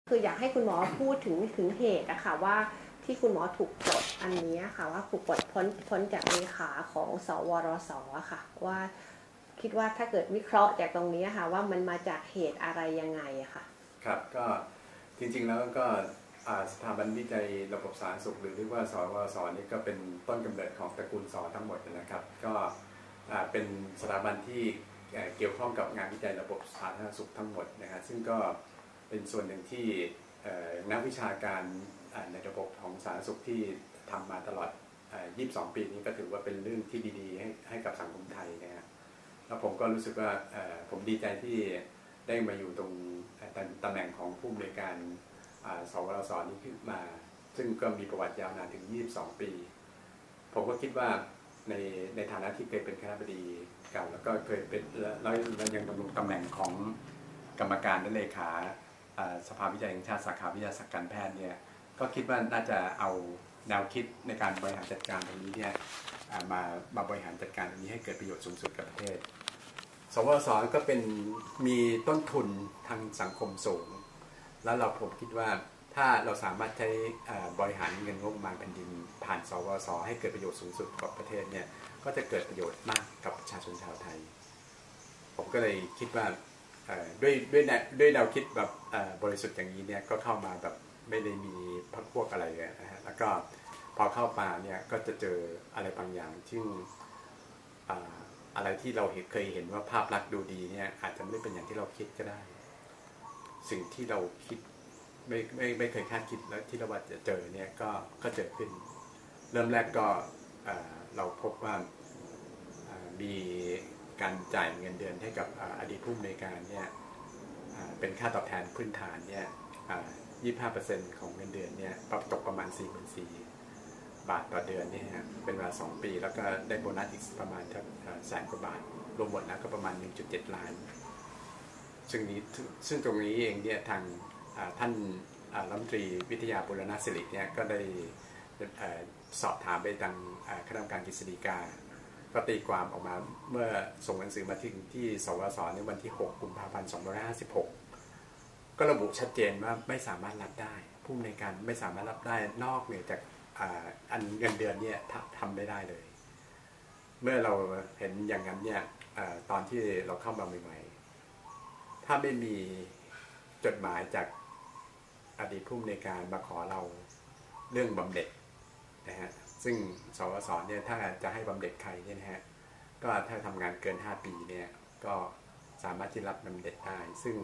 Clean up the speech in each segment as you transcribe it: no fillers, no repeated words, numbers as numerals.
คืออยากให้คุณหมอพูดถึงเหตุอะค่ะว่าที่คุณหมอถูกปลดอันนี้ค่ะว่าถูกปลดพ้นจากเลขาของสวรสอะค่ะว่าคิดว่าถ้าเกิดวิเคราะห์จากตรงนี้ค่ะว่ามันมาจากเหตุอะไรยังไงอะค่ะครับก็จริงๆแล้วก็สถาบันวิจัยระบบสาธารณสุขหรือเรียกว่าสวสนี่ก็เป็นต้นกำเนิดของตระกูลสทั้งหมดนะครับก็เป็นสถาบันที่เกี่ยวข้องกับงานวิจัยระบบสาธารณสุขทั้งหมดนะฮะซึ่งก็เป็นส่วนหนึ่งที่นักวิชาการในระบบของสาธารณสุขที่ทำมาตลอด22 ปีนี้ก็ถือว่าเป็นเรื่องที่ดีๆให้กับสังคมไทยนะฮะแล้วผมก็รู้สึกว่าผมดีใจที่ได้มาอยู่ตรงตำแหน่งของผู้อำนวยการสวสนี้ขึ้นมาซึ่งก็มีประวัติยาวนานถึง22 ปีผมก็คิดว่าในฐานะที่เคยเป็นคณบดีเก่าแล้วก็เคยเป็นแล้วยังดำรงตำแหน่งของกรรมการและเลขาสภาวิจัยแห่งชาติสาขาวิทยาศาสตร์การแพทย์เนี่ยก็คิดว่าน่าจะเอาแนวคิดในการบริหารจัดการตรงนี้เนี่ยมาบริหารจัดการตรงนี้ให้เกิดประโยชน์สูงสุดกับประเทศสวสก็มีต้นทุนทางสังคมสูงแล้วผมคิดว่าถ้าเราสามารถใช้บริหารเงินงบประมาณแผ่นดินผ่านสวสให้เกิดประโยชน์สูงสุดกับประเทศเนี่ยก็จะเกิดประโยชน์มากกับประชาชนชาวไทยผมก็เลยคิดว่าด้วยแนวคิดแบบบริสุทธิ์อย่างนี้เนี่ยก็เข้ามาแบบไม่ได้มีพรรคพวกอะไรเลยนะฮะแล้วก็พอเข้ามาเนี่ยก็จะเจออะไรบางอย่างซึ่งอะไรที่เราเคยเห็นว่าภาพลักษณ์ดูดีเนี่ยอาจจะไม่เป็นอย่างที่เราคิดก็ได้สิ่งที่เราคิดไม่เคยคาดคิดแล้วที่เราว่าจะเจอเนี่ยก็เจอขึ้นเริ่มแรกก็เราพบว่ามีการจ่ายเงินเดือนให้กับอดีตผู้อำนวยการเนี่ยเป็นค่าตอบแทนพื้นฐานเนี่ย25% ของเงินเดือนเนี่ยตกประมาณ 44,000 บาทต่อเดือนเนี่ยเป็นเวลา2 ปีแล้วก็ได้โบนัสอีกประมาณ100,000 กว่าบาทรวมหมดแล้วก็ประมาณ 1.7 ล้านซึ่งตรงนี้เองเนี่ยทางท่านรัฐมนตรีวิทยาบุรณศิริเนี่ยก็ได้สอบถามไปทางคณะกรรมการกฤษฎีกาก็ตีความออกมาเมื่อส่งหนังสือมาถึงที่สวสในวันที่ 6 กุมภาพันธ์ 2556ก็ระบุชัดเจนว่าไม่สามารถรับได้ผู้อำนวยการไม่สามารถรับได้นอกเหนือจากอันเงินเดือนเนี่ยทำไม่ได้เลยเมื่อเราเห็นอย่างนั้นเนี่ยตอนที่เราเข้ามาใหม่ๆถ้าไม่มีจดหมายจากอดีตผู้อำนวยการมาขอเราเรื่องบำเหน็จนะฮะซึ่งสวสเนี่ยถ้าจะให้บำเหน็จใครเนี่ยนะฮะก็ถ้าทำงานเกิน5 ปีเนี่ยก็สามารถที่รับบำเหน็จได้ซึ่ง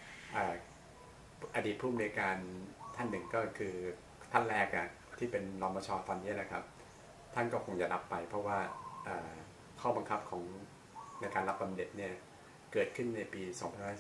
อดีตผู้อำนวยการท่านหนึ่งก็คือท่านแรกที่เป็นรมช.ตอนนี้แหละครับท่านก็คงจะรับไปเพราะว่าข้อบังคับของในการรับบำเหน็จเนี่ยเกิดขึ้นในปี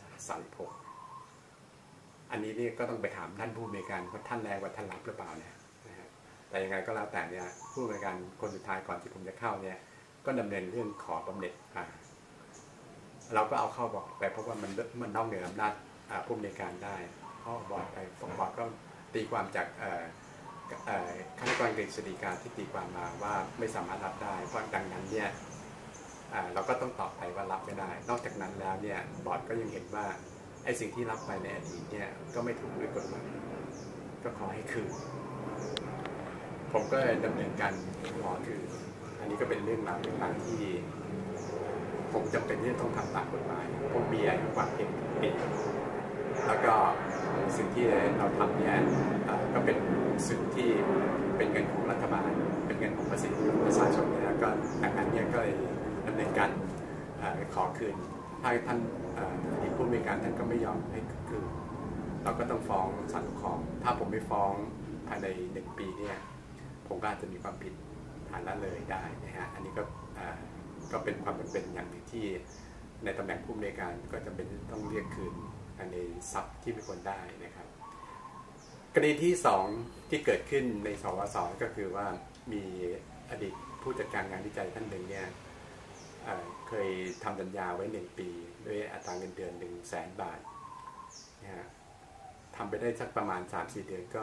2536อันนี้นี่ก็ต้องไปถามท่านผู้อำนวยการว่าท่านแรกว่าท่านรับหรือเปล่าเนี่ยแต่ยังไงก็แล้วแต่เนี่ยผู้อำนวยการคนสุดท้ายก่อนที่ผมจะเข้าเนี่ยก็ดำเนินเรื่องขอบำเหน็จเราก็เอาเข้าบอร์ดไปเพราะว่ามันนอกเหนืออำนาจผู้อำนวยการได้เข้าบอร์ดไปบอร์ดก็ตีความจากคณะกรรมการกฤษฎีกาที่ตีความมาว่าไม่สามารถรับได้เพราะดังนั้นเนี่ยเราก็ต้องตอบไปว่ารับไม่ได้นอกจากนั้นแล้วเนี่ยบอร์ดก็ยังเห็นว่าไอ้สิ่งที่รับไปในอดีตเนี่ยก็ไม่ถูกด้วยกฎหมายก็ขอให้คืนผมก็ดำเนินการขอคืนอันนี้ก็เป็นเรื่องราวต่างๆที่ผมจำเป็นที่ต้องทำตามกฎหมายผมมีอายุความเพียงปีแล้วก็สิ่งที่เราทำเนี่ยก็เป็นสิ่งที่เป็นเงินของรัฐบาลเป็นเงินของภาษีประชาชนเนี่ยก็ดังนั้นเนี่ยก็เลยดำเนินการขอคืนถ้าท่านอดีตผู้อำนวยการท่านก็ไม่ยอมให้คืนเราก็ต้องฟ้องศาลปกครองถ้าผมไม่ฟ้องภายใน1 ปีเนี่ยผมก็อาจจะมีความผิดฐานละเลยได้นะฮะอันนี้ก็เป็นความเป็นอย่างหนึ่งที่ในตำแหน่งผู้อำนวยการก็จะเป็นต้องเรียกคืนในทรัพย์ที่ไม่ควรได้นะครับกรณีที่2ที่เกิดขึ้นในสวสก็คือว่ามีอดีตผู้จัดการงานวิจัยท่านหนึ่งเนี่ยเคยทำสัญญาไว้1 ปีด้วยอัตราเงินเดือน 100,000 บาทนะฮะทำไปได้สักประมาณ 3-4 เดือนก็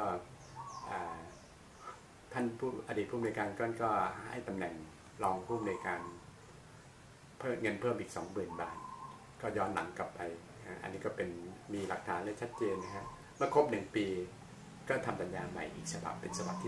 ท่านอดีตผู้อำนวยการก็ให้ตำแหน่งรองผู้อำนวยการเพิ่มเงินเพิ่มอีก 20,000 บาทก็ย้อนหลังกลับไปอันนี้ก็เป็นมีหลักฐานเลยชัดเจนนะฮะเมื่อครบ1 ปีก็ทำสัญญาใหม่อีกฉบับเป็นฉบับที่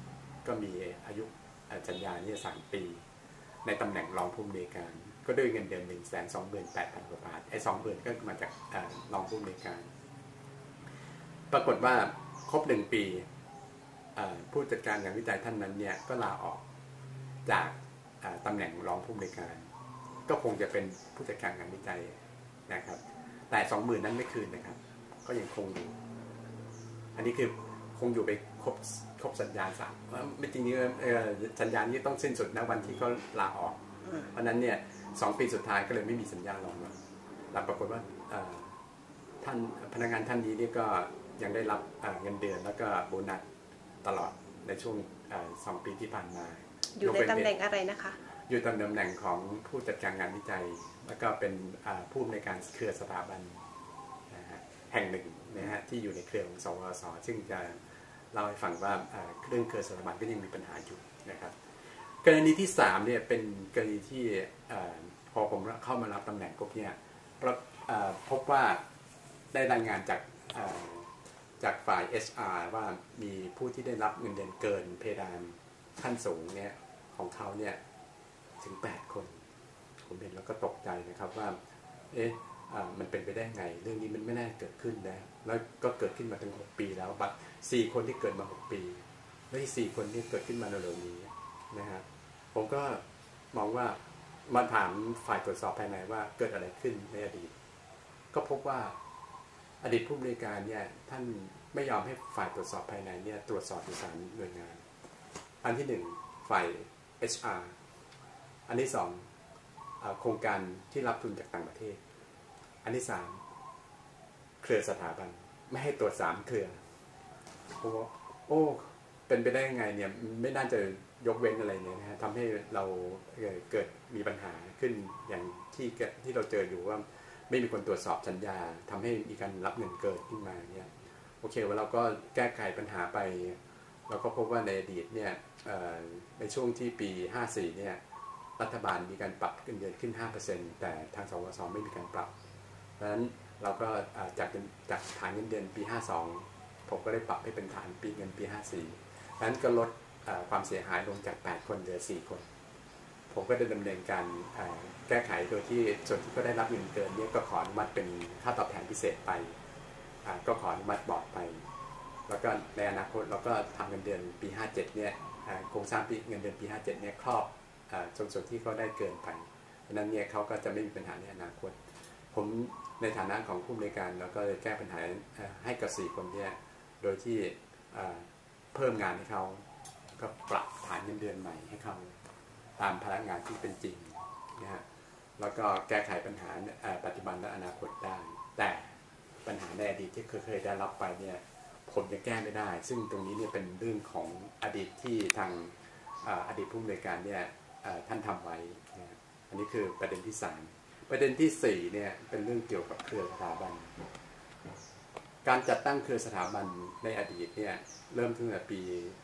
2ก็มีอายุสัญญานี่3 ปีในตำแหน่งรองผู้อำนวยการก็ด้วยเงินเดือน 128,000 กว่าบาทไอ้ 20,000 ก็มาจากรองผู้อำนวยการปรากฏว่าครบ1 ปีผู้จัดการงานวิจัยท่านนั้นเนี่ยก็ลาออกจากตำแหน่งรองผู้อำนวยการก็คงจะเป็นผู้จัดการงานวิจัยนะครับแต่ 20,000 นั้นไม่คืนนะครับก็ยังคงอยู่อันนี้คือคงอยู่ไปครบสัญญา3ไม่จริงนี่สัญญานี้ต้องสิ้นสุดณวันที่เขาลาออกเพราะนั้นเนี่ย2 ปีสุดท้ายก็เลยไม่มีสัญญารองรับแล้วปรากฏว่าท่านพนักงานท่านนี้นี่ก็ยังได้รับเงินเดือนแล้วก็โบนัสตลอดในช่วง2 ปีที่ผ่านมาอยู่ในตำแหน่งอะไรนะคะอยู่ตำแหน่งของผู้จัดการงานวิจัยแล้วก็เป็นผู้ในการเครือสถาบันแห่งหนึ่งนะฮะที่อยู่ในเครือของสวส.ซึ่งจะเล่าให้ฟังว่าเรื่องเครือสถาบันก็ยังมีปัญหาอยู่นะครับกรณีที่3เนี่ยเป็นกรณีที่พอผมเข้ามารับตำแหน่งปุ๊บเนี่ยพบว่าได้รายงานจากฝ่าย HR ว่ามีผู้ที่ได้รับเงินเดือนเกินเพดานขั้นสูงเนี่ยของเขาเนี่ยถึง8 คนผมเห็นแล้วก็ตกใจนะครับว่ามันเป็นไปได้ไงเรื่องนี้มันไม่น่าเกิดขึ้นนะแล้วก็เกิดขึ้นมาถึง6 ปีแล้วบัด4 คนที่เกิดมา6 ปีและที่4 คนที่เกิดขึ้นมาเร็วๆนี้นะครับผมก็มองว่ามาถามฝ่ายตรวจสอบภายในว่าเกิดอะไรขึ้นในอดีตก็พบว่าอดีตผู้บริการเนี่ยท่านไม่ยอมให้ฝ่ายตรวจสอบภายในเนี่ยตรวจสอบอยู่3 หน่วยงานอันที่1ฝ่าย HR อันที่2โครงการที่รับทุนจากต่างประเทศอันที่3เครือสถาบันไม่ให้ตรวจ3 เครือโอ้เป็นไปได้ยังไงเนี่ยไม่น่าจะยกเว้นอะไรเนี่ยนะฮะทำให้เราเกิดมีปัญหาขึ้นอย่างที่เราเจออยู่ว่าไม่มีคนตรวจสอบสัญญาทำให้มีการรับเงินเกินขึ้นมาเนี่ยโอเคว่าเราก็แก้ไขปัญหาไปเราก็พบว่าในอดีตเนี่ยในช่วงที่ปี54เนี่ยรัฐบาลมีการปรับเงินเดือนขึ้น 5% แต่ทางสวส.ไม่มีการปรับเพราะฉะนั้นเราก็จากฐานเงินเดือนปี52ผมก็ได้ปรับให้เป็นฐานเงินปี54เพราะฉะนั้นก็ลดความเสียหายลงจาก8 คนเหลือ4 คนผมก็ได้ดำเนินการแก้ไขโดยที่ส่วนที่ก็ได้รับเงินเกินนี้ก็ขออนุมัติเป็นค่าตอบแทนพิเศษไปก็ขออนุมัติบอร์ดไปแล้วก็ในอนาคตเราก็ทำเงินเดือนปี57เนี่ยโครงสร้างเงินเดือนปี57เนี่ยครอบส่วนที่เขาได้เกินไปเพราะนั้นเนี่ยเขาก็จะไม่มีปัญหาในอนาคตผมในฐานะของผู้บริการเราก็เลยแก้ปัญหาให้กับ4 คนเนี่ยโดยที่เพิ่มงานให้เขาก็ปรับฐานเงินเดือนใหม่ให้เขาตามพนักงานที่เป็นจริงนะฮะแล้วก็แก้ไขปัญหาปัจจุบันและอนาคตได้แต่ปัญหาในอดีตที่เคยได้รับไปเนี่ยผมยังแก้ไม่ได้ซึ่งตรงนี้เนี่ยเป็นเรื่องของอดีตที่ทางอดีตผู้อำนวยการเนี่ยท่านทำไว้นะอันนี้คือประเด็นที่3ประเด็นที่4เนี่ยเป็นเรื่องเกี่ยวกับเครือสถาบันการจัดตั้งเครือสถาบันในอดีตเนี่ยเริ่มตั้งแต่ปี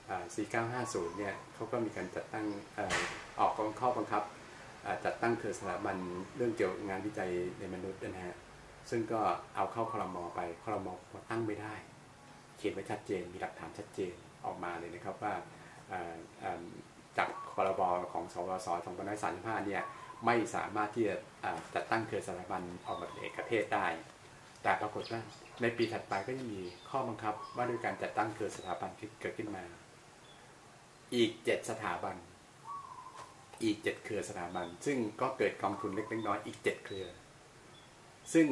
4950เนี่ยเขาก็มีการจัดตั้งออกข้อบังคับจัดตั้งเครือสถาบันเรื่องเกี่ยวกับงานวิจัยในมนุษย์นะฮะซึ่งก็เอาเข้าครม.ไปครม.ตั้งไม่ได้เขียนไว้ชัดเจนมีหลักฐานชัดเจนออกมาเลยนะครับว่าจากพรบของสวส2535เนี่ยไม่สามารถที่จะจัดตั้งเครือสถาบันออกมาเป็นเอกเทศได้แต่ปรากฏว่าในปีถัดไปก็ยังมีข้อบังคับว่าด้วยการจัดตั้งเครือสถาบันเกิดขึ้นมาอีก7 สถาบันอีก7 เครือสถาบันซึ่งก็เกิดกองทุนเล็กน้อยอีก7 เครือซึ่ง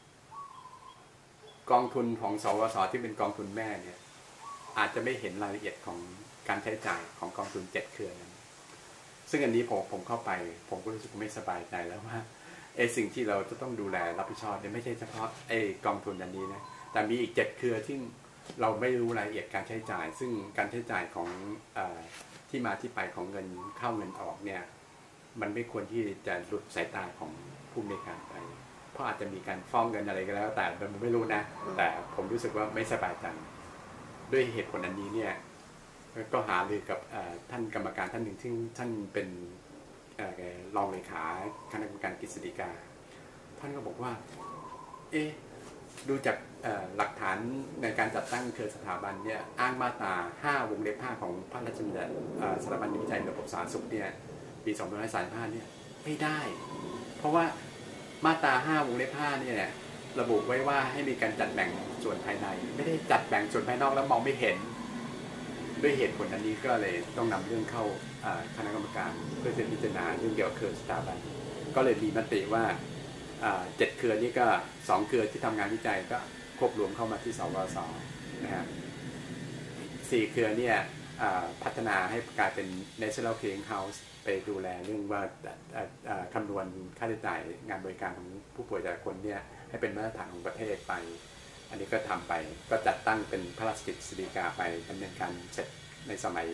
กองทุนของสวส.ที่เป็นกองทุนแม่เนี่ยอาจจะไม่เห็นรายละเอียดของการใช้จ่ายของกองทุน7 เครือนั้นซึ่งอันนี้ผมเข้าไปผมก็รู้สึกไม่สบายใจแล้วว่าสิ่งที่เราจะต้องดูแลรับผิดชอบเนี่ยไม่ใช่เฉพาะกองทุนอันนี้นะแต่มีอีก7 เครือที่เราไม่รู้รายละเอียดการใช้จ่ายซึ่งการใช้จ่ายของที่มาที่ไปของเงินเข้าเงินออกเนี่ยมันไม่ควรที่จะหลุดสายตาของผู้บริการไปเพราะอาจจะมีการฟ้องเงินอะไรก็แล้วแต่ผมไม่รู้นะแต่ผมรู้สึกว่าไม่สบายใจด้วยเหตุผลอันนี้เนี่ยก็หารือกับท่านกรรมการท่านหนึ่งที่ท่านเป็นรองเลขาคณะกรรมการกฤษฎีกาท่านก็บอกว่าดูจากหลักฐานในการจัดตั้งเครือสถาบันเนี่ยอ้างมาตรา5 วงเล็บ 5ของพระราชบัญญัติสถาบันวิจัยระบบสาธารณสุขเนี่ยปี2535เนี่ยไม่ได้เพราะว่ามาตรา5 วงเล็บ 5เนี่ยระบุไว้ว่าให้มีการจัดแบ่งส่วนภายในไม่ได้จัดแบ่งส่วนภายนอกแล้วมองไม่เห็นด้วยเหตุผลอันนี้ก็เลยต้องนำเรื่องเข้าคณะกรรมการเพื่อจะพิจารณาเรื่องเกี่ยวกับเครือสถาบันก็เลยมีมติว่า7 เครือนี้ก็2 เครือที่ทำงานวิจัยก็ควบรวมเข้ามาที่สวสนะฮะ4 เครือเนี่ยพัฒนาให้กลายเป็น National Clearing House ไปดูแลเรื่องว่าคำนวณค่าใช้จ่ายงานบริการของผู้ป่วยแต่ละคนเนี่ยให้เป็นมาตรฐานของประเทศไปอันนี้ก็ทำไปก็จัดตั้งเป็นพระราชกฤษฎีกาไปดำเนินการเสร็จในสมัย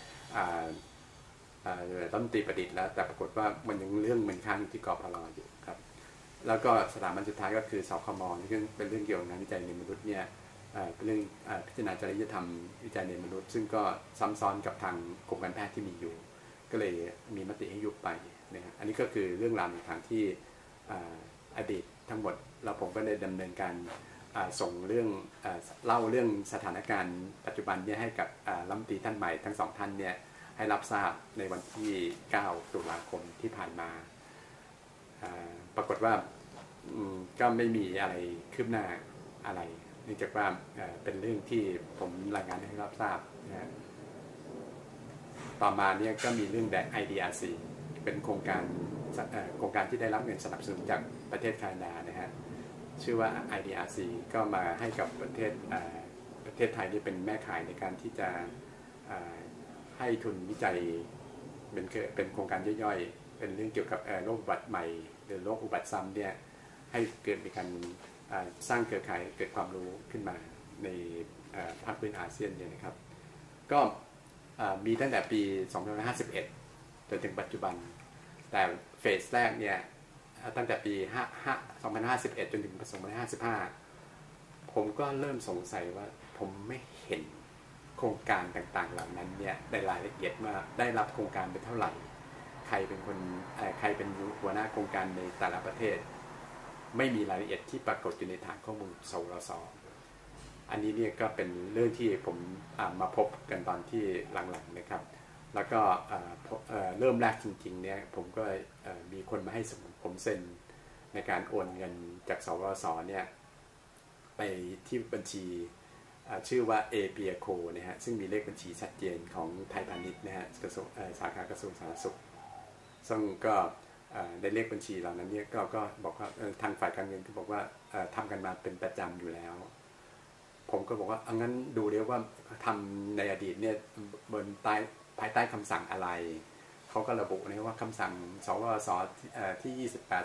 รัฐมนตรีประดิษฐ์แล้วแต่ปรากฏว่ามันยังเรื่องมันค้างอยู่ที่กพลอยู่ครับแล้วก็สถาบันสุดท้ายก็คือสคมนี่เป็นเรื่องเกี่ยวกับงานวิจัยในมนุษย์เนี่ยเป็นเรื่องพิจารณาจริยธรรมวิจัยในมนุษย์ซึ่งก็ซ้ำซ้อนกับทางกรมการแพทย์ที่มีอยู่ก็เลยมีมติให้ยุบไปนะครับอันนี้ก็คือเรื่องราวในทางที่อดีตทั้งหมดแล้วผมก็ได้ดำเนินการส่งเรื่องเล่าเรื่องสถานการณ์ปัจจุบันเนี่ยให้กับรัฐมนตรีท่านใหม่ทั้ง2 ท่านเนี่ยให้รับทราบในวันที่9 ตุลาคมที่ผ่านมาปรากฏว่าก็ไม่มีอะไรคืบหน้าอะไรเนื่องจากว่าเป็นเรื่องที่ผมรายงานให้รับทราบนะต่อมาเนี่ยก็มีเรื่อง IDRC เป็นโครงการที่ได้รับเงินสนับสนุนจากประเทศแคนาดานะฮะชื่อว่า IDRC ก็มาให้กับประเทศไทยนี่เป็นแม่ข่ายในการที่จะให้ทุนวิจัยเป็นโครงการย่อยๆเป็นเรื่องเกี่ยวกับโรคอุบัติใหม่หรือโรคอุบัติซ้ำเนี่ยให้เกิดมีการสร้างเครือข่ายเกิดความรู้ขึ้นมาในภาคพื้นอาเซียนเนี่ยนะครับก็มีตั้งแต่ปี2551จนถึงปัจจุบันแต่เฟสแรกเนี่ยตั้งแต่ปี2551จนถึง2555ผมก็เริ่มสงสัยว่าผมไม่เห็นโครงการต่างๆเหล่านั้นเนี่ยในรายละเอียดว่าได้รับโครงการไปเท่าไหร่ใครเป็นหัวหน้าโครงการในแต่ละประเทศไม่มีรายละเอียดที่ปรากฏอยู่ในฐานข้อมูลสวสอันนี้เนี่ยก็เป็นเรื่องที่ผมมาพบกันตอนที่หลังๆนะครับแล้วก็เริ่มแรกจริงๆเนี่ยผมก็มีคนมาให้ผมเซ็นในการโอนเงินจากสวสเนี่ยไปที่บัญชีชื่อว่า APIACO นะฮะซึ่งมีเลขบัญชีชัดเจนของไทยพาณิชย์นะฮะสาขากระทรวงสาธารณสุขซึ่งก็ในเลขบัญชีเหล่านั้นเนี่ยก็บอกว่าทางฝ่ายการเงินก็บอกว่าทำกันมาเป็นประจำอยู่แล้วผมก็บอกว่างั้นดูเรียกว่าทำในอดีตเนี่ยบนภายใต้คำสั่งอะไรเขาก็ระบุนะว่าคำสั่งสวสที่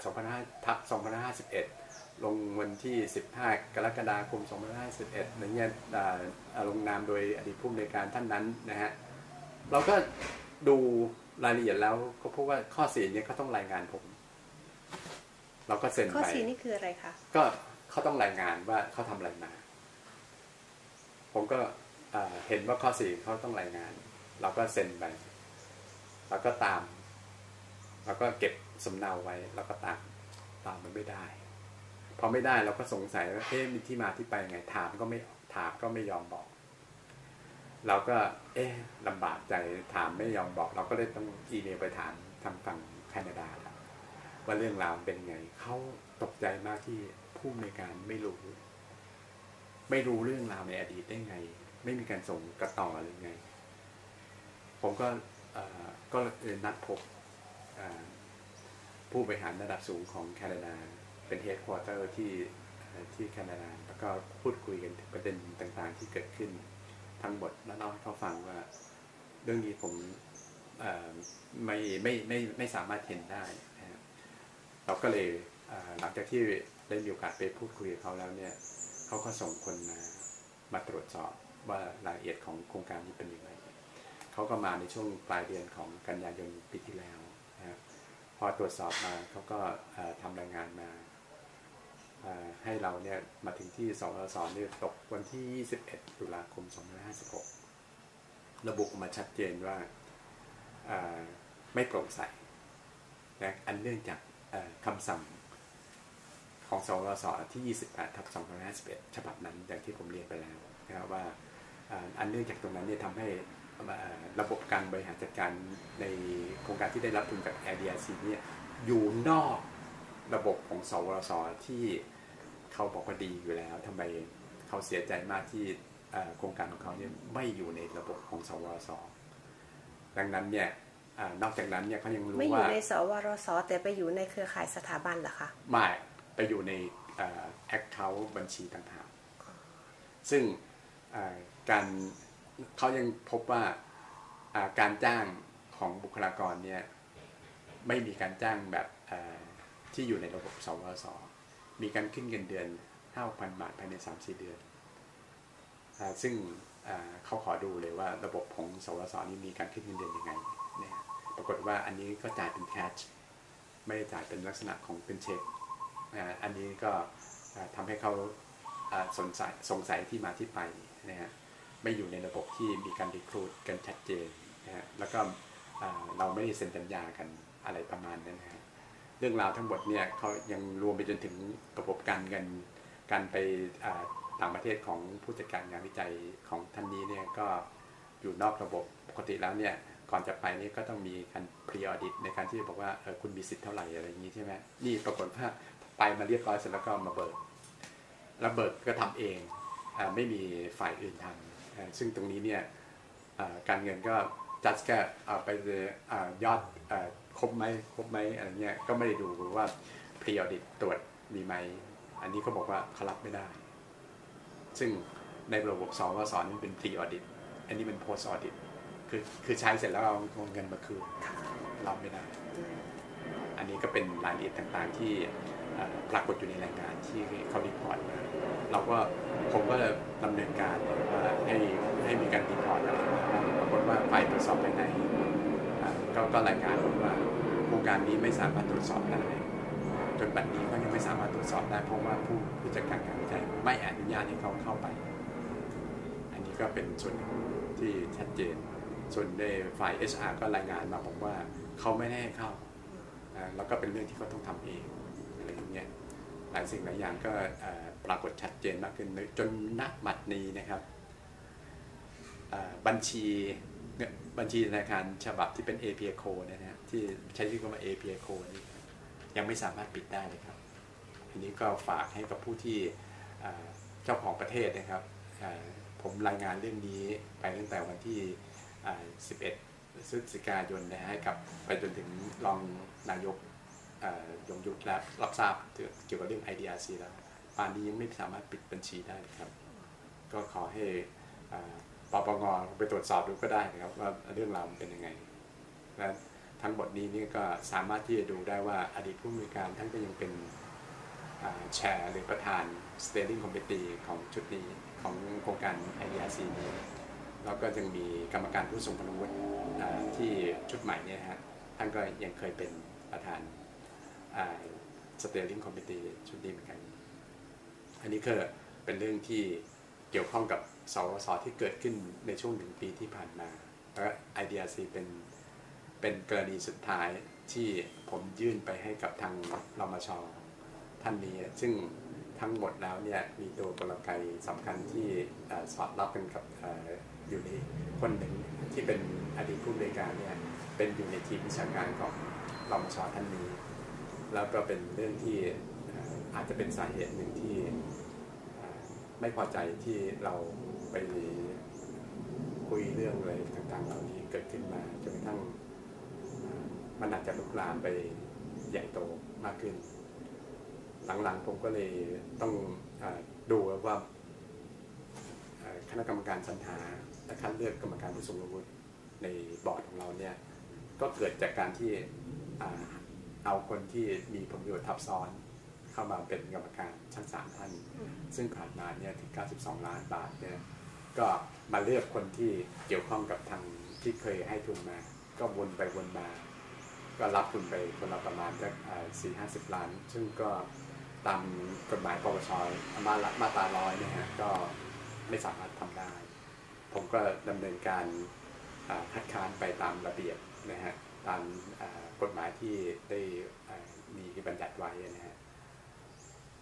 28/2551ลงวันที่15 กรกฎาคม 2551ในเงี้ยลงนามโดยอดีตผู้อำนวยการท่านนั้นนะฮะเราก็ดูรายละเอียดแล้วก็พบว่าข้อ4เนี่ยเขาต้องรายงานผมเราก็เซ็นไปข้อ4นี่คืออะไรคะก็เขาต้องรายงานว่าเขาทำอะไรมาผมก็เห็นว่าข้อ4เขาต้องรายงานเราก็เซ็นไปแล้วก็ตามแล้วก็เก็บสำเนาไว้แล้วก็ตามมันไม่ได้พอไม่ได้เราก็สงสัยว่ามีที่มาที่ไปไงถามก็ไม่ยอมบอกเราก็ลำบากใจถามไม่ยอมบอกเราก็เลยต้องอีเมลไปถามทางฝั่งแคนาดาว่าเรื่องราวเป็นไงเขาตกใจมากที่ผู้อำนวยการไม่รู้เรื่องราวในอดีตได้ไงไม่มีการส่งกระต่อหรือไงผมก็นัดพบผู้บริหารระดับสูงของแคนาดาเป็นเฮดควอเตอร์ที่แคนาดาแล้วก็พูดคุยกันถึงประเด็นต่างๆที่เกิดขึ้นทั้งหมดแล้วเล่าให้เขาฟังว่าเรื่องนี้ผมไม่สามารถเห็นได้นะครับเราก็เลยหลังจากที่ได้มีโอกาสไปพูดคุยกับเขาแล้วเนี่ยเขาก็ส่งคนมาตรวจสอบว่ารายละเอียดของโครงการนี้เป็นยังไงเขาก็มาในช่วงปลายเดือนของกันยายนปีที่แล้วนะครับพอตรวจสอบมาเขาก็ทำรายงานมาให้เราเนี่ยมาถึงที่สวสเนี่ยตกวันที่21 ตุลาคม 2556ระบุออกมาชัดเจนว่าไม่โปร่งใสนะอันเนื่องจากคำสั่งของสวสที่28/2551ฉบับนั้นอย่างที่ผมเรียนไปแล้วนะครับว่าอันเนื่องจากตรงนั้นเนี่ยทำให้ระบบการบริหารจัดการในโครงการที่ได้รับทุนจาก ADRC เนี่ยอยู่นอกระบบของสวสที่เขาบอกว่าดีอยู่แล้วทำไมเขาเสียใจมากที่โครงการของเขาเนี่ยไม่อยู่ในระบบของสวสดังนั้นเนี่ยนอกจากนั้นเนี่ยเขายังรู้ว่าไม่อยู่ในสวสแต่ไปอยู่ในเครือข่ายสถาบันเหรอคะไม่ไปอยู่ในaccount บัญชีต่างหากซึ่งการเขายังพบว่าการจ้างของบุคลากรเนี่ยไม่มีการจ้างแบบที่อยู่ในระบบสวสมีการขึ้นเงินเดือน 5,000 บาทภายใน 3-4 เดือนซึ่งเขาขอดูเลยว่าระบบของสวสนี่มีการขึ้นเงินเดือนยังไงเนี่ยปรากฏว่าอันนี้ก็จ่ายเป็นแคชไม่ได้จ่ายเป็นลักษณะของเป็นเช็คอันนี้ก็ทำให้เขาสงสัยที่มาที่ไปนะฮะไม่อยู่ในระบบที่มีการรีครูทกันชัดเจนนะฮะแล้วก็เราไม่ได้เซ็นสัญญากันอะไรประมาณนั้นนะฮะเรื่องราวทั้งหมดเนี่ยเขายังรวมไปจนถึงระบบการเงินการไปต่างประเทศของผู้จัดการงานวิจัยของท่านนี้เนี่ยก็อยู่นอกระบบปกติแล้วเนี่ยก่อนจะไปนี่ก็ต้องมีการ pre-audit ในการที่บอกว่าคุณมีสิทธิ์เท่าไหร่อะไรอย่างนี้ใช่ไหมนี่ปรากฏว่าไปมาเรียบร้อยเสร็จแล้วก็มาเบิกแล้วเบิกก็ทำเองไม่มีฝ่ายอื่นทำซึ่งตรงนี้เนี่ยการเงินก็จัดแค่ไปยอดครบไหมอะไรเงี้ยก็ไม่ได้ดูว่า pre-audit ตรวจมีไหมอันนี้เขาบอกว่าเขารับไม่ได้ซึ่งในระบบสวสนี่เป็น pre-audit อันนี้เป็น post-audit คือใช้เสร็จแล้วเอาเงินมาคืนรับไม่ได้อันนี้ก็เป็นรายละเอียดต่างๆที่ปรากฏอยู่ในรายงานที่เขารีพอร์ตมาผมก็ดำเนินการว่าให้มีการรีพอร์ตอะไรปรากฏว่าฝ่ายตรวจสอบภายในก็รายงานว่าโครงการนี้ไม่สามารถตรวจสอบได้จนบัดนี้ก็ยังไม่สามารถตรวจสอบได้เพราะว่าผู้จัดการงานวิจัยไม่อนุญาตให้เขาเข้าไปอันนี้ก็เป็นส่วนที่ชัดเจนส่วนในฝ่าย HR ก็รายงานมาบอกว่าเขาไม่ได้ให้เข้าแล้วก็เป็นเรื่องที่เขาต้องทำเองอะไรอย่างเงี้ยหลายสิ่งหลายอย่างก็ปรากฏชัดเจนมากขึ้นจนณบัดนี้นะครับบัญชีธนาคารฉบับที่เป็น API Code นะฮะที่ใช้ชื่อว่า API Code นี่ยังไม่สามารถปิดได้เลยครับอันนี้ก็ฝากให้กับผู้ที่เจ้าของประเทศนะครับผมรายงานเรื่องนี้ไปตั้งแต่วันที่11 พฤศจิกายนนะให้กับไปจนถึงรองนายกยงยุทธและรับทราบเกี่ยวกับเรื่อง IDRC แล้วป่านนี้ยังไม่สามารถปิดบัญชีได้ครับก็ขอให้ปปงไปตรวจสอบดูก็ได้นะครับว่าเรื่องราวมันเป็นยังไงและทั้งหมดนี้นี่ก็สามารถที่จะดูได้ว่าอดีตผู้อำนวยการท่านก็ยังเป็นแชร์หรือประธาน Steering Committee ของชุดนี้ของโครงการ IDRC นี้แล้วก็ยังมีกรรมการผู้ทรงคุณวุฒิที่ชุดใหม่เนี่ยฮะท่านก็ยังเคยเป็นประธานSteering Committee ชุดนี้เหมือนกันอันนี้คือเป็นเรื่องที่เกี่ยวข้องกับสวสที่เกิดขึ้นในช่วง1 ปีที่ผ่านมาและ IDRC เป็นกรณีสุดท้ายที่ผมยื่นไปให้กับทางรมช.ท่านนี้ซึ่งทั้งหมดแล้วเนี่ยมีตัวกลไกสำคัญที่สอดรับกันกับอยู่ในคนหนึ่งที่เป็นอดีตผู้บริการเนี่ยเป็นอยู่ในทีมวิชาการของรมช.ท่านนี้แล้วก็เป็นเรื่องที่อาจจะเป็นสาเหตุหนึ่งที่ไม่พอใจที่เราไปคุยเรื่องอะไรต่างๆเหล่านี้เกิดขึ้นมาจนกระทั่งมันอาจจะลุกลามไปใหญ่โตมากขึ้นหลังๆผมก็เลยต้องดูว่าคณะกรรมการสรรหาและคัดเลือกกรรมการผู้ทรงคุณวุฒิในบอร์ดของเราเนี่ยก็เกิดจากการที่เอาคนที่มีผลประโยชน์ทับซ้อนเข้ามาเป็นกรรมการทั้ง3 ท่านซึ่งผ่านมาเนี่ยถึง92 ล้านบาทเนี่ยก็มาเลือกคนที่เกี่ยวข้องกับทางที่เคยให้ทุนมาก็วนไปวนมาก็รับทุนไปคนละประมาณสัก40-50 ล้านซึ่งก็ตามกฎหมายปปช.มาตรา100เนี่ยฮะก็ไม่สามารถทำได้ผมก็ดำเนินการคัดค้านไปตามระเบียบนะฮะตามกฎหมายที่ได้มีบัญญัติไว้นะฮะ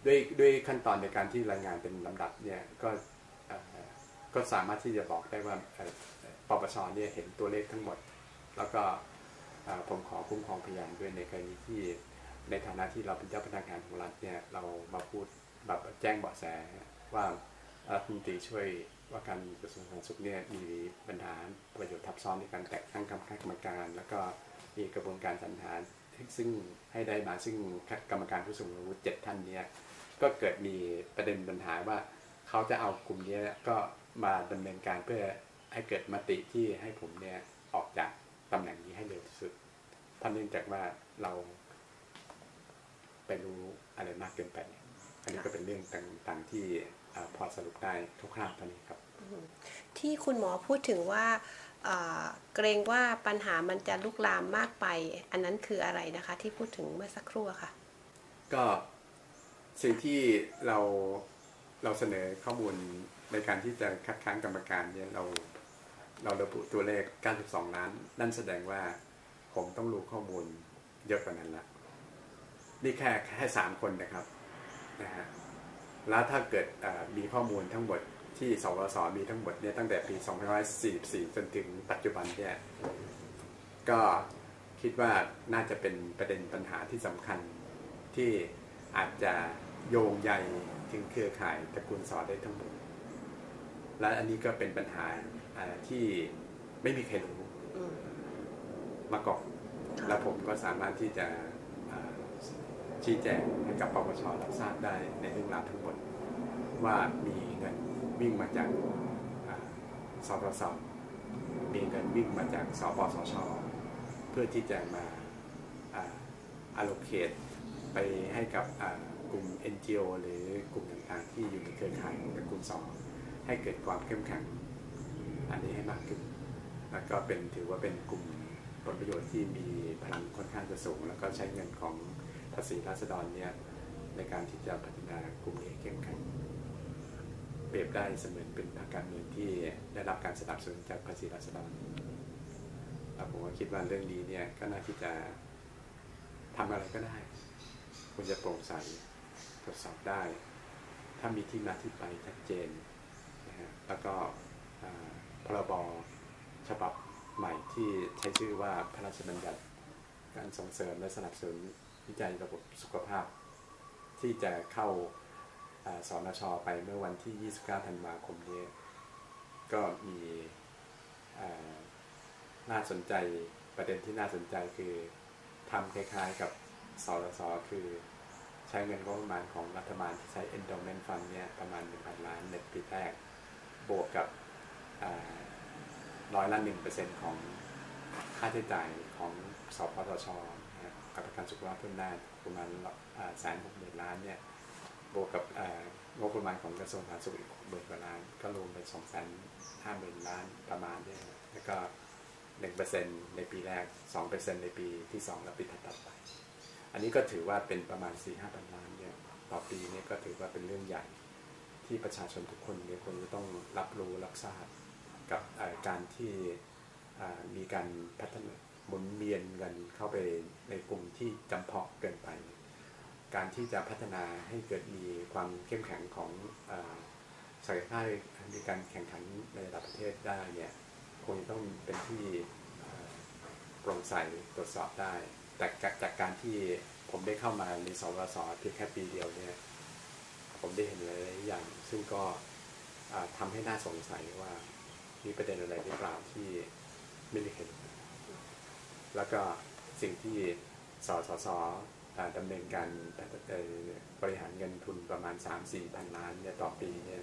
ด้วยขั้นตอนในการที่รายงานเป็นลำดับเนี่ยก็สามารถที่จะบอกได้ว่าปปชเนี่ยเห็นตัวเลขทั้งหมดแล้วก็ผมขอคุ้มครองพยานด้วยในกรณีที่ในฐานะที่เราเป็นเจ้าพนักงานของรัฐเนี่ยเรามาพูดแบบแจ้งเบาะแสว่ารัฐมนตรีช่วยว่าการกระทรวงสาธารณสุขเนี่ยมีปัญหาประโยชน์ทับซ้อนในการแต่งตั้งคณะกรรมการแล้วก็มีกระบวนการสรรหาซึ่งให้ได้มาซึ่งกรรมการผู้ทรงคุณวุฒิ7ท่านเนี่ยก็เกิดมีประเด็นปัญหาว่าเขาจะเอากลุ่มนี้ก็มาดำเนินการเพื่อให้เกิดมติที่ให้ผมเนี่ยออกจากตำแหน่งนี้ให้เร็วที่สุดเพราะเนื่องจากว่าเราไปรู้อะไรมากเกินไปอันนี้ก็เป็นเรื่องต่างๆที่พอสรุปได้คร่าวๆเท่านี้ครับที่คุณหมอพูดถึงว่าเกรงว่าปัญหามันจะลุกลามมากไปอันนั้นคืออะไรนะคะที่พูดถึงเมื่อสักครู่ค่ะก็สิ่งที่เราเสนอข้อมูลในการที่จะคัดค้านกรรมการเนี่ยเราระบุตัวเลข92 ล้านนั่นแสดงว่าผมต้องรู้ข้อมูลเยอะกว่านั้นละนี่แค่3 คนนะครับนะฮะแล้วถ้าเกิดมีข้อมูลทั้งหมดที่สวสมีทั้งหมดเนี่ยตั้งแต่ปี2544จนถึงปัจจุบันเนี่ยก็คิดว่าน่าจะเป็นประเด็นปัญหาที่สำคัญที่อาจจะโยงใยถึงเครือข่ายตระกูลสอได้ทั้งหมดและอันนี้ก็เป็นปัญหาที่ไม่มีใครรู้มาก่อนและผมก็สามารถที่จะชี้แจงให้กับปปชรับทราบได้ในเรื่องราวทั้งหมดว่ามีเงินวิ่งมาจากสปสมีเงินวิ่งมาจากสปสชเพื่อที่จะมาallocate ไปให้กับกลุ่ม NGO หรือกลุ่มต่างๆที่อยู่ในเครือข่ายของตระกูลสอให้เกิดความเข้มแข็งอันนี้ให้มากขึ้นแล้วก็ถือว่าเป็นกลุ่มผลประโยชน์ที่มีพลังค่อนข้างจะสูงแล้วก็ใช้เงินของภาษีราษฎรเนี่ยในการที่จะพัฒนากลุ่มนี้เข้มแข็งเปรียบได้เสมือนเป็นพรรคการเมืองที่ได้รับการสนับสนุนจากภาษีราษฎรผมก็คิดว่าเรื่องนี้เนี่ยก็น่าที่จะทำอะไรก็ได้ควรจะโปร่งใสตรวจสอบได้ถ้ามีที่มาที่ไปชัดเจนนะฮะแล้วก็พรบฉบับใหม่ที่ใช้ชื่อว่าพระราชบัญญัติการส่งเสริมและสนับสนุนวิจัยระบบสุขภาพที่จะเข้าสนช.ไปเมื่อวันที่29 ธันวาคมนี้ก็มีน่าสนใจประเด็นที่น่าสนใจคือทำคล้ายๆกับสสส.คือใช้เงินงบประมาณของรัฐบาลที่ใช้ endowment fund เนี่ยประมาณ 1,000 ล้านในปีแรกบวกกับ1% ของค่าใช้จ่ายของสปสช.กับประกันสุขภาพเพิ่มได้ประมาณ160,000 ล้านเนี่ยบวกกับงบประมาณของกระทรวงสาธารณสุขอีก60,000 กว่าล้านก็รวมเป็น 250,000 ล้านประมาณเนี่ยแล้วก็ 1% ในปีแรก 2% ในปีที่2และปีถัดไปอันนี้ก็ถือว่าเป็นประมาณ 4-5,000 ล้านเนี่ยต่อปีเนี่ยก็ถือว่าเป็นเรื่องใหญ่ที่ประชาชนทุกคนเนี่ยควรจะต้องรับรู้รับทราบกับการที่มีการพัฒนาหมุนเวียนเงินเข้าไปในกลุ่มที่จำเพาะเกินไปการที่จะพัฒนาให้เกิดมีความเข้มแข็งของศักยภาพในการแข่งขันในระดับประเทศได้เนี่ยคงต้องเป็นที่โปร่งใสตรวจสอบได้แต่จากการที่ผมได้เข้ามาในสวสเพียงแค่ปีเดียวเนี่ยผมได้เห็นหลายอย่างซึ่งก็ทำให้น่าสงสัยว่ามีประเด็นอะไรหรือเปล่าที่ไม่มีใครรู้แล้วก็สิ่งที่สสสดำเนินการบริหารเงินทุนประมาณ 3-4 พันล้านเนี่ยต่อปีเนี่ย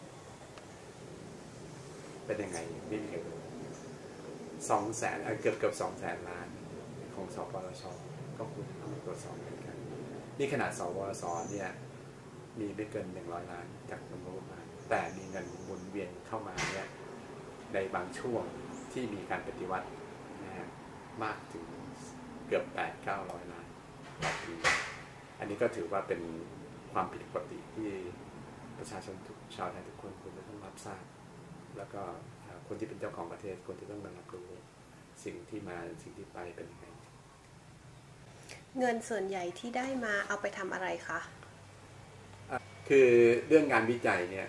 เป็นยังไงไม่มีใครรู้200,000เกือบ 200,000 ล้านของสปสช.ก็คุณต้องตรวจสอบเหมือนกันนี่ขนาดสวสเนี่ยมีไม่เกิน100 ล้านจากงบประมาณแต่มีเงินหมุนเวียนเข้ามาเนี่ยในบางช่วงที่มีการปฏิวัตินะฮะมากถึงเกือบ 800-900 ล้านต่อปีอันนี้ก็ถือว่าเป็นความผิดปกติที่ประชาชนทุกชาวไทยทุกคนควรจะต้องรับทราบแล้วก็คนที่เป็นเจ้าของประเทศควรจะต้องรับรู้สิ่งที่มาสิ่งที่ไปเป็นยังไงเงินส่วนใหญ่ที่ได้มาเอาไปทำอะไรคะคือเรื่องงานวิจัยเนี่ย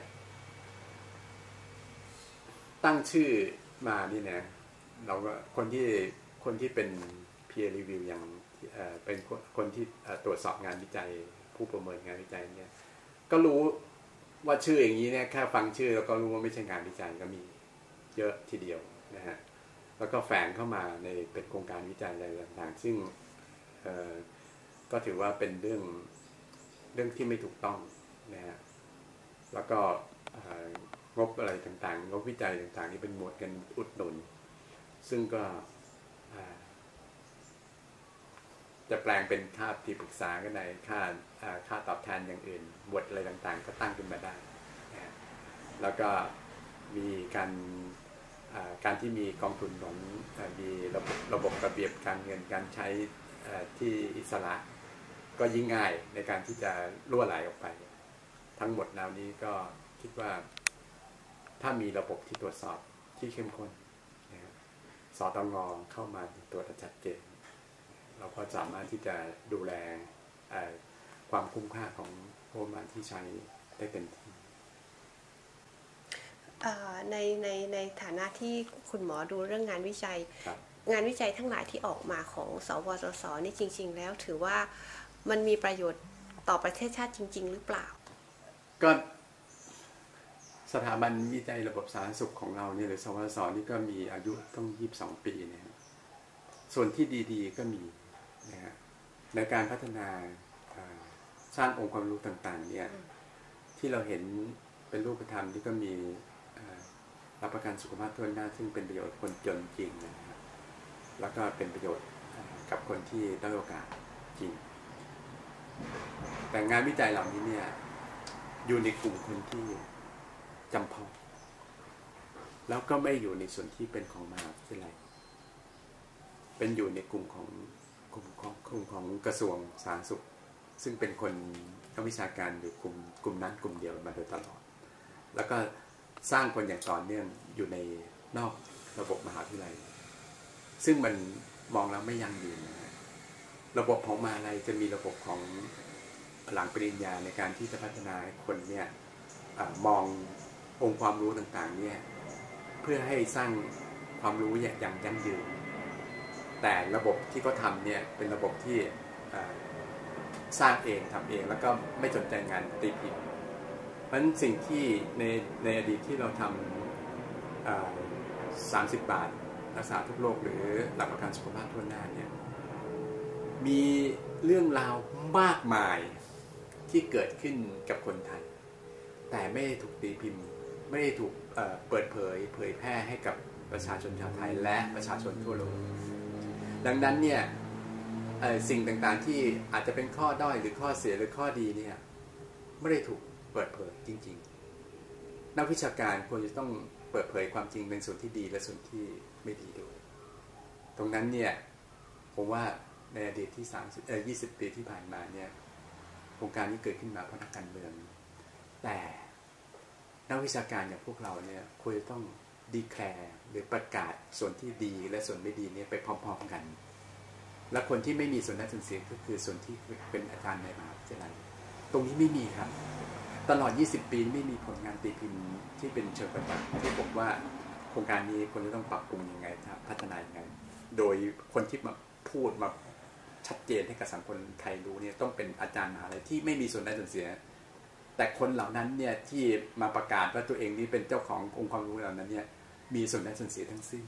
ตั้งชื่อมานี่นะเราก็คนที่เป็น peer review อย่างเป็นคนที่ตรวจสอบงานวิจัยผู้ประเมินงานวิจัยเนี่ยก็รู้ว่าชื่ออย่างนี้เนี่ยแค่ฟังชื่อแล้วก็รู้ว่าไม่ใช่งานวิจัยก็มีเยอะทีเดียวนะฮะแล้วก็แฝงเข้ามาในเป็นโครงการวิจัยอะไรต่างๆซึ่งก็ถือว่าเป็นเรื่องที่ไม่ถูกต้องนะฮะแล้วก็งบอะไรต่างๆงบวิจัยต่างๆนี่เป็นหมวดกันอุดหนุนซึ่งก็จะแปลงเป็นค่าที่ปรึกษาก็ได้ค่าตอบแทนอย่างอื่นบทอะไรต่างๆก็ตั้งขึ้นมาได้นะแล้วก็มีการที่มีกองทุนของมีระบบระเบียบการเงินการใช้ที่อิสระก็ยิ่งง่ายในการที่จะรั่วไหลออกไปทั้งหมดแนวนี้ก็คิดว่าถ้ามีระบบที่ตรวจสอบที่เข้มข้นนะครับสตง.เข้ามาตรวจจัดเกณฑ์เราก็สามารถที่จะดูแลความคุ้มค่าของงบประมาณที่ใช้ได้เต็มที่ในฐานะที่คุณหมอดูเรื่องงานวิจัยงานวิจัยทั้งหลายที่ออกมาของสวสสนี่จริงๆแล้วถือว่ามันมีประโยชน์ต่อประเทศชาติจริงๆหรือเปล่าก็สถาบันวิจัยระบบสาธารณสุขของเราเนี่ยหรือสวสสนี่ก็มีอายุต้อง22 ปีเนี่ยส่วนที่ดีๆก็มีนะฮะในการพัฒนาสร้างองค์ความรู้ต่างๆเนี่ยที่เราเห็นเป็นรูปธรรมที่ก็มีรับประกันสุขภาพทั่วหน้าซึ่งเป็นประโยชน์คนจนจริงนะครับแล้วก็เป็นประโยชน์กับคนที่ด้อยโอกาสจริงแต่งานวิจัยเหล่านี้เนี่ยอยู่ในกลุ่มคนที่จำเพาะแล้วก็ไม่อยู่ในส่วนที่เป็นของมหาวิทยาลัยเป็นอยู่ในกลุ่มของกระทรวงสาธารณสุขซึ่งเป็นคนนักวิชาการอยู่กลุ่มนั้นกลุ่มเดียวมาโดยตลอดแล้วก็สร้างคนอย่างต่อเนื่องอยู่ในนอกระบบมหาวิทยาลัยซึ่งมันมองแล้วไม่ยั่งยืนนะระบบของมหาวิทยาลัยจะมีระบบของหลังปริญญาในการที่จะพัฒนาให้คนเนี่ยมององค์ความรู้ต่างๆเนี่ยเพื่อให้สร้างความรู้อย่างยั่งยืนแต่ระบบที่เขาทำเนี่ยเป็นระบบที่สร้างเองทำเองแล้วก็ไม่สนใจงานตีพิมพ์เพราะฉะนั้นสิ่งที่ในอดีตที่เราทำ30 บาทรักษาทุกโรคหรือหลักประกันสุขภาพทั่วหน้าเนี่ยมีเรื่องราวมากมายที่เกิดขึ้นกับคนไทยแต่ไม่ได้ถูกตีพิมพ์ไม่ได้ถูกเปิดเผยแพร่ให้กับประชาชนชาวไทยและประชาชนทั่วโลกดังนั้นเนี่ยสิ่งต่างๆที่อาจจะเป็นข้อด้อยหรือข้อเสียหรือข้อดีเนี่ยไม่ได้ถูกเปิดเผยจริงๆนักวิชาการควรจะต้องเปิดเผยความจริงในส่วนที่ดีและส่วนที่ไม่ดีด้วยตรงนั้นเนี่ยผมว่าในอดีตที่20 ปีที่ผ่านมาเนี่ยโครงการนี้เกิดขึ้นมาเพราะนักการเมืองแต่นักวิชาการอย่างพวกเราเนี่ยควรจะต้องดีแคลร์หรือประกาศส่วนที่ดีและส่วนไม่ดีเนี่ยไปพร้อมๆกันและคนที่ไม่มีส่วนได้ส่วนเสียก็คือส่วนที่เป็นอาจารย์ในมหาวิทยาลัยตรงนี้ไม่มีครับตลอด20 ปีไม่มีผลงานตีพิมพ์ที่เป็นเชิงประจักษ์ที่บอกว่าโครงการนี้ควรจะต้องปรับปรุงยังไงพัฒนายังไงโดยคนที่มาพูดมาชัดเจนให้กับสังคมไทยรู้เนี่ยต้องเป็นอาจารย์มหาวิทยาลัยที่ไม่มีส่วนได้ส่วนเสียแต่คนเหล่านั้นเนี่ยที่มาประกาศว่าตัวเองนี้เป็นเจ้าขององค์ความรู้เหล่านั้นเนี่ยมีส่วนได้ส่วนเสียทั้งสิ้น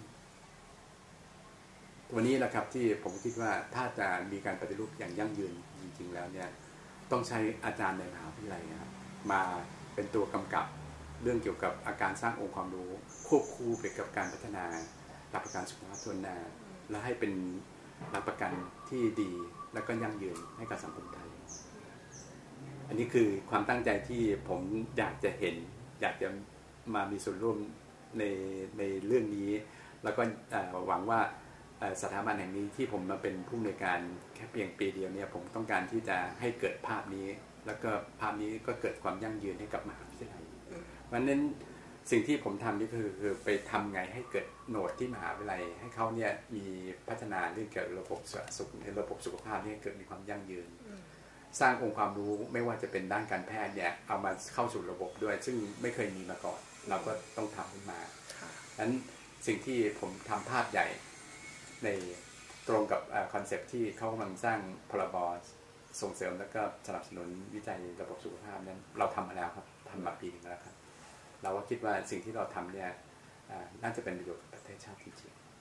วันนี้แหละครับที่ผมคิดว่าถ้าจะมีการปฏิรูปอย่างยั่งยืนจริงๆแล้วเนี่ยต้องใช้อาจารย์ในมหาวิทยาลัยนะครับมาเป็นตัวกำกับเรื่องเกี่ยวกับอาการสร้างองค์ความรู้ควบคู่ไปกับการพัฒนาหลักประกันสุขภาพทั่วหน้าและให้เป็นหลักประกันที่ดีและก็ยั่งยืนให้กับสังคมไทยอันนี้คือความตั้งใจที่ผมอยากจะเห็นอยากจะมามีส่วนร่วมในเรื่องนี้แล้วก็หวังว่าสถาบันแห่งนี้ที่ผมมาเป็นผู้อำนวยการแค่เพียงปีเดียวเนี่ยผมต้องการที่จะให้เกิดภาพนี้แล้วก็ภาพนี้ก็เกิดความยั่งยืนให้กับมหาวิทยาลัยเพราะฉะนั้นสิ่งที่ผมทำนี่คือไปทำไงให้เกิดโหนดที่มหาวิทยาลัยให้เขาเนี่ยมีพัฒนาเรื่องเกี่ยวกับระบบสุขในระบบสุขภาพนี่เกิดมีความยั่งยืนสร้างองค์ความรู้ไม่ว่าจะเป็นด้านการแพทย์เนี่ยเอามาเข้าสู่ระบบด้วยซึ่งไม่เคยมีมาก่อนเราก็ต้องทำขึ้นมาดังนั้นสิ่งที่ผมทำภาพใหญ่ในตรงกับคอนเซปต์ที่เขากำลังสร้างพรบส่งเสริมและก็สนับสนุนวิจัยระบบสุขภาพนั้นเราทำมาแล้วครับทำมาปีนึงแล้วครับเราก็คิดว่าสิ่งที่เราทำเนี่ยน่าจะเป็นประโยชน์กับประเทศชาติจริงๆ